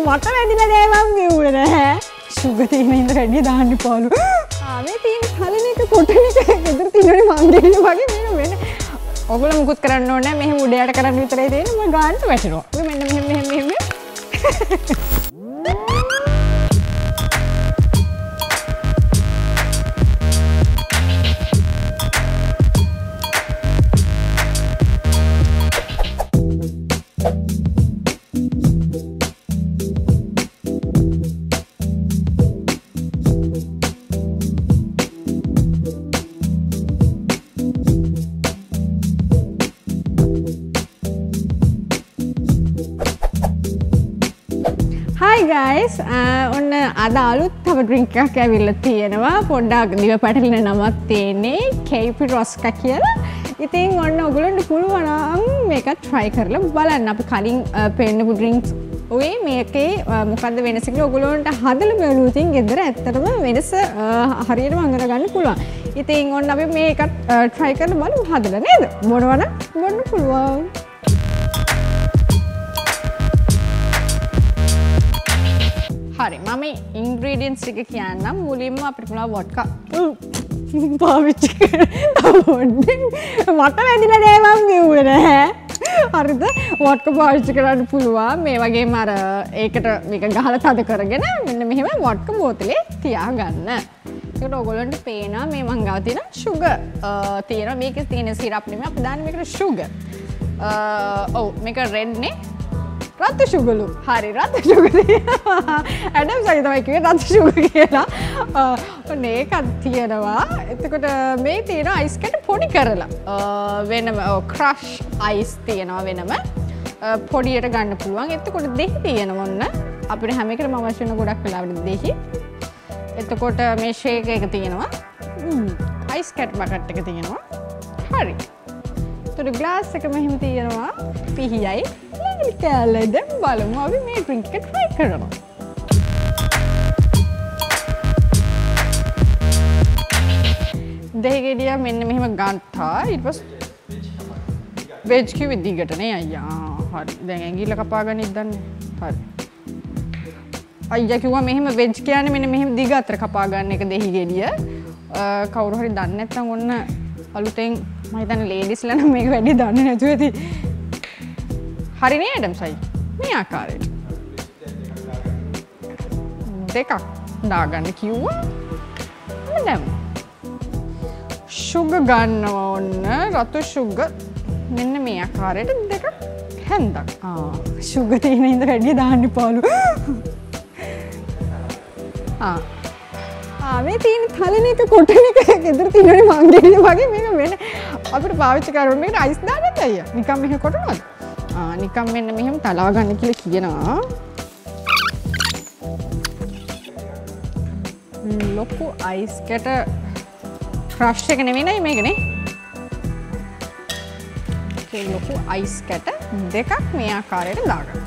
මට වැදිලා නෑ මම කිව්වේ නෑ. සුගර් තියෙන ඉඳ වැඩි දාන්න පාලු. මේ තියෙන කලින් එක කොටන එක ගෙදර තියෙනනේ මං ගෙන්නේ වගේ මෙන්න වෙන. ඔයගොල්ලෝ මුකුත් කරන්න ඕනේ නෑ. මෙහෙම උඩයට කරන්න විතරයි දෙන්නේ. මම ගානට වැටෙනවා. ඔය මෙන්න මෙහෙම. Hi guys, ඔන්න අද අලුත් තව ඩ්‍රින්ක් එකක් ඇවිල්ලා තියෙනවා. පොඩ්ඩක් දිව පැටලෙන නමක් තියෙන්නේ කේපි රොස්කා කියලා. ඉතින් ඔන්න ඔයගොල්ලන්ට පුළුවන් නම් මේක try කරලා බලන්න. අපි කලින් පෙන්නපු ඩ්‍රින්ක්ස් ඔය මේකේ මොකද්ද වෙනස කියලා ඔයගොල්ලන්ට හදලා බලුවොත් ගෙදර ඇත්තටම වෙනස හරියටම අඳුර ගන්න පුළුවන්. ඉතින් ඔන්න අපි මේක try කරලා බලමු හදලා නේද? මොනවද? මොන්න පුළුවන්. හරි මම ඉන්ග්‍රීඩියන්ට්ස් ටික කියන්නම්. මුලින්ම අපිට පුළුවන් වොඩ්කා පාවිච්චි කරන්න. මට වැදිලා නෑ මම කිව්වේ නෑ. හරිද? වොඩ්කා පාවිච්චි කරන්න පුළුවන්. මේ වගේම අර ඒකට මේක ගහලා තද කරගෙන මෙන්න මෙහෙම වොඩ්කා බෝතලේ තියාගන්න. ඒකට ඔයගොල්ලන්ට පේනවා මේ මං ගාව තියෙන sugar තියෙනවා. මේකේ තියෙන සිරප් නෙමෙයි අපි දාන්නේ මේකට sugar. ඔව් මේක red නේ. රතු සුගලු. හරි රතු සුගර. ඇඩම් සයි තමයි කිව්වේ රතු සුගර කියලා. ඔන්න ඒකක් තියෙනවා. එතකොට මේ තියෙන අයිස් කැට පොඩි කරලා. වෙනම ක්‍රෂ් අයිස් තියෙනවා වෙනම. පොඩියට ගන්න පුළුවන්. එතකොට දෙහි තියෙනවා ඔන්න. අපිට හැම එකටම අවශ්‍ය වෙන ගොඩක් වෙලාවට දෙහි. එතකොට මේ ෂේක් එක තියෙනවා. අයිස් කැට් බකට් එක තියෙනවා. හරි. එතකොට ග්ලාස් එක මෙහෙම තියෙනවා. පිහියයි. කෑල්ලයි දැන් බලමු අපි මේ ඩ්‍රින්ක් එක try කරමු. දෙහි ගෙඩිය මෙන්න මෙහෙම ගන්නවා. ඊට පස්සේ වෙජ් කිව්වේ දිගට නේ අයියා. හරි. දැන් ඇඟිල්ල කපා ගනිත් දන්නේ. හරි. අයියා කිව්වා මෙහෙම වෙජ් කියන්නේ මෙන්න මෙහෙම දිග අතර කපා ගන්න එක දෙහි ගෙඩිය. කවුරු හරි දන්නේ නැත්නම් ඔන්න අලුතෙන් මම හිතන්නේ ලේඩිස්ලා නම් මේක වැඩි දන්නේ නැතුව ඇති. හරි නේ ඇඩම් සයි මේ ආකාරයට දෙකක් දාගන්න කිව්වා මම දැම්ම sugar ගන්නවා ඔන්න රතු sugar මෙන්න මේ ආකාරයට දෙකක් හැන්දක් sugar තියෙන ඉඳ වැඩි දාන්න පාලු මේ තියෙන කලින් එක කොටන එක ගෙදර තියෙනනේ මං ගෙන්නේ වගේ මේක වෙන අපිට පාවිච්චි කරන්න මේකට අයිස් දාන්නත් අයියා නිකන් මෙහෙ කොටනවද නිකම් මෙන්න මෙහෙම තලා ගන්න කියලා කියනවා. ලොකු අයිස් කැට ක්‍රෂ් එක නෙමෙයි නේ මේකනේ. ඒ ලොකු අයිස් කැට දෙකක් මේ ආකාරයට දාගන්න.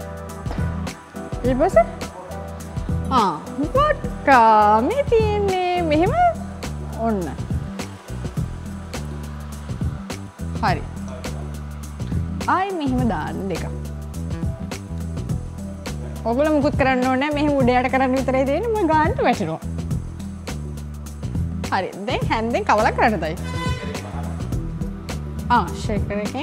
ඊට පස්සේ වොඩ්කා මේ තියෙන්නේ මෙහෙම ඔන්න. හරි. ආයි මෙහෙම දාන්න දෙක. ඔයගොල්ලෝ මුකුත් කරන්න ඕනේ නැහැ. මෙහෙම උඩයට කරන්න විතරයි දෙන්නේ. මම ගානට වැටෙනවා. හරි. දැන් හැන්දෙන් කවලා කරන්නදයි. ෂේකර් එකෙන්.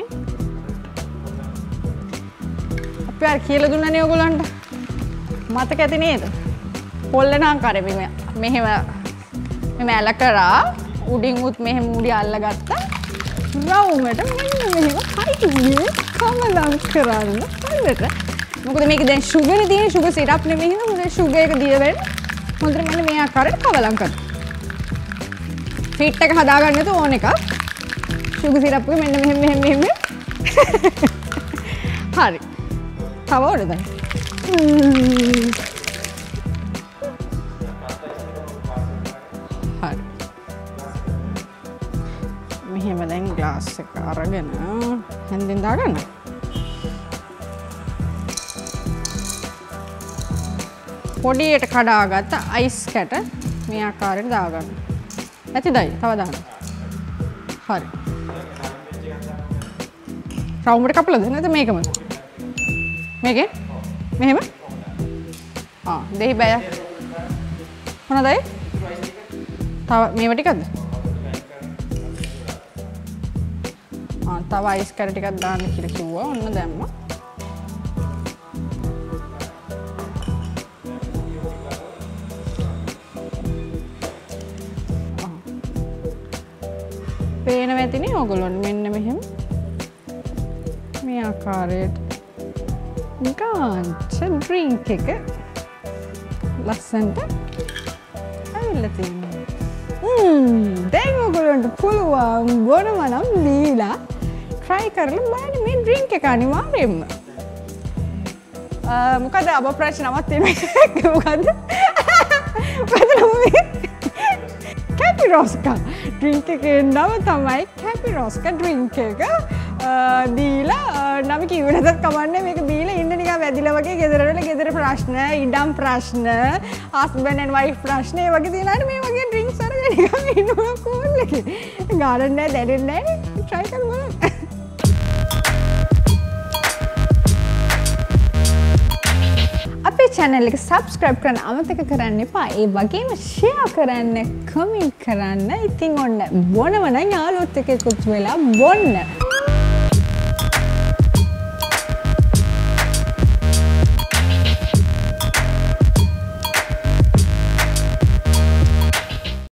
අපි අර කියලා දුන්නනේ ඔයගොල්ලන්ට. මතක ඇති නේද? පොල්ලනම් කරේ මෙහෙම ඇල කරා. උඩින් උත් මෙහෙම මුඩි අල්ලගත්තා. රවුමට මෙන්න මෙහෙම හයියේ කමලම් කරන්න හරියට. මොකද මේක දැන් sugar තියෙන sugar syrup නෙමෙයි නේද? මොකද sugar එක දිය වෙන්න. හොඳට මෙන්න මේ ආකාරයට කවලම් කරන්න. ෆිට් එක හදාගන්න තු ඕන එකක්. sugar syrup එක මෙන්න මෙහෙම. හරි. තව ඕනද? හරි. මෙහෙම දැන් ග්ලාස් එක අරගෙන හැන්දෙන් දාගන්න. පොඩියට කඩාගත්ත අයිස් කැට මේ ආකාරයට දාගන්න. ඇතිදයි තව දාන්න. හරි. රවුමට කපලාද නැත්නම් මේකම? මේකේ? මෙහෙම? දෙහි බෑයක්. මොනවදයි? තව මේව ටිකක්ද? තව අයිස් කැර ටිකක් දාන්න කියලා කිව්වා. ඔන්න දැම්මා. පේනවා ඇතිනේ ඔයගොල්ලන්ට මෙන්න මෙහෙම. මේ ආකාරයට ගාන්ච ඩ්‍රින්ක් එක ලස්සනට ඇවිල්ලා තියෙනවා. දැන් ඔයගොල්ලන්ට පුළුවන් බොනම නම් දීලා try කරලා බලන්න මේ ඩ්‍රින්ක් එක අනිවාර්යෙන්ම. මොකද අබ ප්‍රශ්නවක් තියෙනවා. මොකද? Capiroska drink එකේ නම තමයි Capiroska drink එක. දීලා නම කිව්ව නැතත් කමන්නේ මේක දීලා ඉන්න නිකන් වැදිලා වගේ ගෙදර ප්‍රශ්න, ඉඩම් ප්‍රශ්න, husband and wife ප්‍රශ්න ඒ වගේ තියලානේ මේ වගේ drinks අරගෙන නිකන් ඉන්නවා කෝල් එකේ. ගානක් නැහැ, දැනෙන්නේ නැහැ. try කරමු. අපේ channel එක subscribe කරන්න අමතක කරන්න එපා. ඒ වගේම share කරන්න, comment කරන්න. ඉතින් ඔන්න බොනවනම් යාළුවොත් එක්ක එකතු වෙලා බොන්න.